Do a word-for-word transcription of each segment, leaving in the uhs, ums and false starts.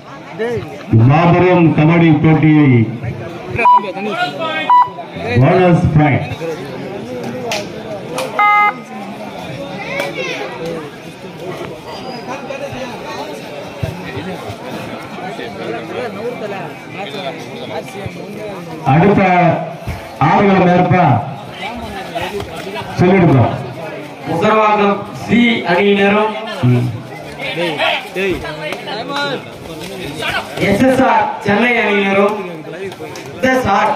மாபெரும் கபடி போட்டியை bonus point அடுத்த ஆறுகளை ஏற்பா சொல்லிடுவோம். முசரவாக்கம் சி அணியினரும் எஸ் எஸ் ஆர் சென்னை அணியினரும் சார்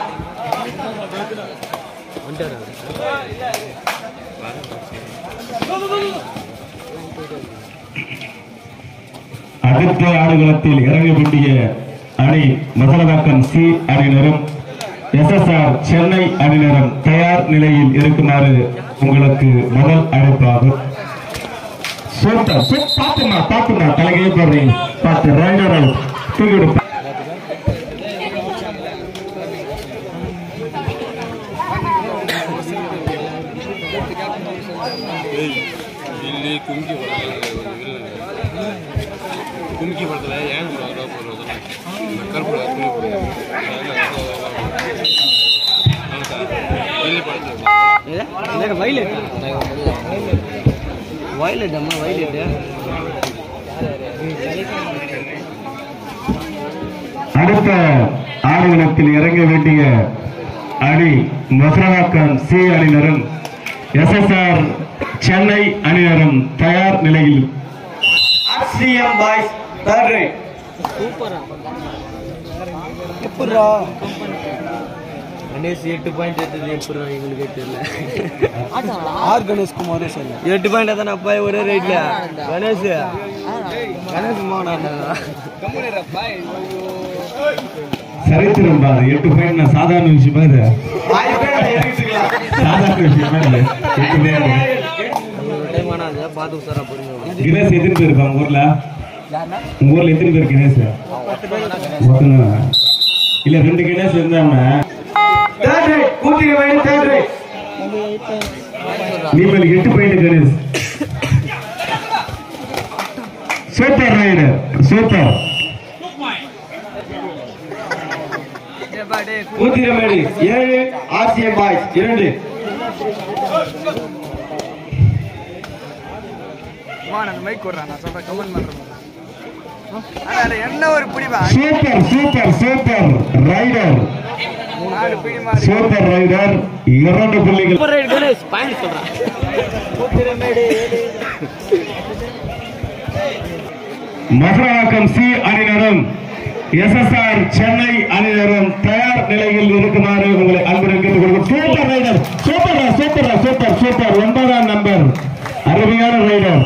அடுத்த ஆடுகளத்தில் இறங்க வேண்டிய அணி மசலவாக்கம் சி அணியினரும் எஸ் எஸ் ஆர் சென்னை அணியினரும் தயார் நிலையில் இருக்குமாறு உங்களுக்கு முதல் அழைப்பாகும். சூப்பர் பாத்துமா பாத்துமா தலைகையே போடுறீங்க பார்த்து ரைடர் தூக்கிடு. கும்கி படத்துல ஏன் கருப்பு வயலட் வயலட் அம்மா வயலட். அடுத்த ஆடுகளத்தில் இறங்க வேண்டிய அணி மசரவாக்கம் சி அணியினரும் எஸ் எஸ் ஆர் சென்னை அணியினரும் தயார் நிலையில். RCM boys third raid. எப்படா கணேஷ் எட்டு பாயிண்ட் எடுத்தது எப்படா எங்களுக்கே தெரியல. ஆர் கணேஷ் குமாரே சொல்ல எட்டு பாயிண்ட் தானே அப்பா ஒரே ரைட்ல. கணேஷ் கணேஷ் மாவனா சரித்திரம் பாரு. எட்டு பாயிண்ட் சாதாரண விஷயமா இது. சாதாரண விஷயமா இல்லை. பார்த்து உசாரா புரிஞ்சு. கிணேஷ் எத்தனை பேர் இருப்பாங்க ஊர்ல? உங்க ஊர்ல எத்தனை பேர் கிணேஷ்? இல்ல ரெண்டு கிணேஷ் இருந்தாங்க. நீங்கள் எட்டு point Ganesh. Super raider super. Koothiramedu ஏழு ஆர்சிஎம் பாய்ஸ் இரண்டு. என்ன ஒரு பிடிவா. Super super super raider super raider இரண்டு புள்ளிகள். மசரவாக்கம் சி அணியினரும் எஸ் எஸ் ஆர் சென்னை அணியினரும் தயார் நிலையில் இருக்குமாறு உங்களை அன்புடன் கேட்டுக்கொள்கிறோம். Super raider super super super super ஒன்பதாம் நம்பர் அருமையான ரைடர்.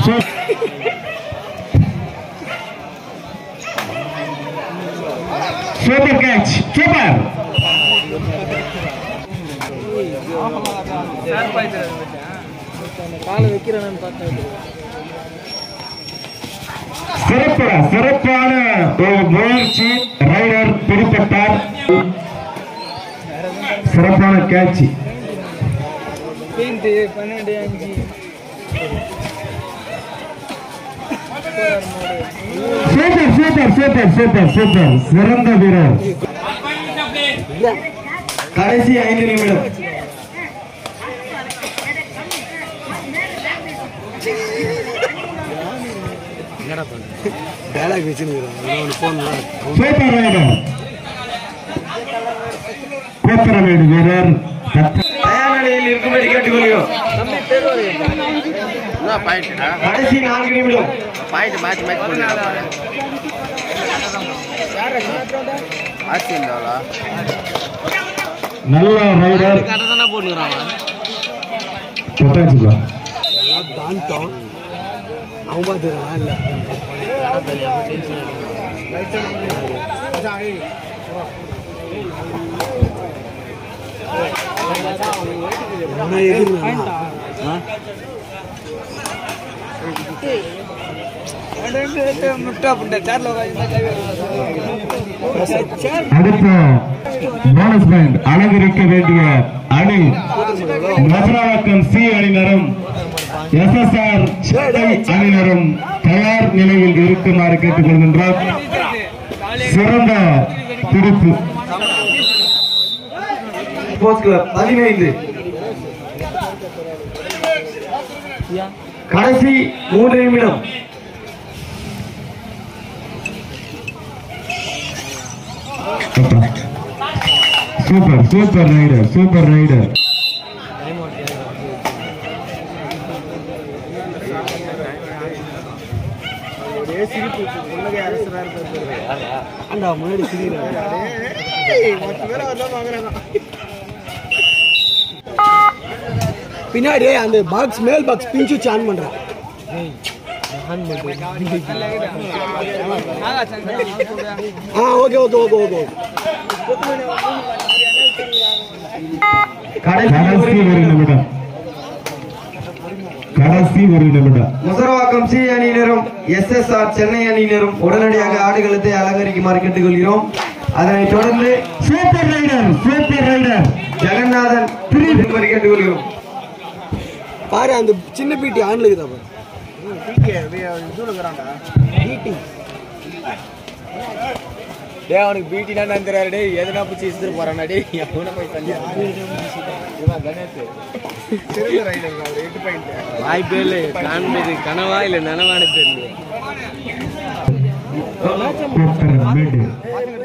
Super catch super. சிறப்பான சிறப்பான ஒரு முயற்சி. ரைடர் பிடிப்பட்டார். சிறப்பான catch. Super super super super super சிறந்த வீரர். கடைசி ஐந்து நிமிடம். சூப்பர் ரைடர் கோத்திரமேடு வீரர் தயார் நிலையில் இருக்கும்படி கேட்டுக்கொள்கிறோம். கடைசி நான்கு நிமிடம். நல்ல ரைடர் போட்டுருக்காங்க. அவன் பார்த்துருக்கான் இல்லை அடுத்த போனஸ் பாயிண்ட் அலங்கரிக்க வேண்டிய அணி மசரவாக்கம் சி அணியினரும் எஸ் எஸ் ஆர் சென்னை அணியினரும் தயார் நிலையில் இருக்குமாறு கேட்டுக் கொள்கின்றோம். சிறந்த பிடிப்பு. பதினைந்து. கடைசி மூன்று நிமிடம். Super super raider super raider. பின்னாடி அந்த பாக்ஸ் மேல் பாக்ஸ் பிஞ்சு ஆன் பண்றேன். Okay okay okay okay. கடைசி ஒரு நிமிடம். கடைசி ஒரு நிமிடம். முசரவாக்கம் சி அணியினரும் எஸ் எஸ் ஆர் சென்னை அணியினரும் உடனடியாக ஆடுகளத்தை அலங்கரிக்குமாறு கேட்டுக்கொள்கிறோம். அதனைத் தொடர்ந்து super raider super raider Jaganathan திரும்பி கேட்டுக்கொள்கிறோம். பாரு அந்த சின்ன பீட்டி ஆன்ல இருக்குதா பாரு. டேய் அவனுக்கு பீட்டினா நான் தெரியாது. டேய் எதனா பிடிச்சி இஸ்திர போறானா? டேய் அவன போய் தள்ளி இவன் கணேஷ் சிறந்த ரைடர். அவர் எட்டு பாயிண்ட் வாய்ப்பே இல்லை. காண்பது கனவா இல்லை நனவான தெரியல.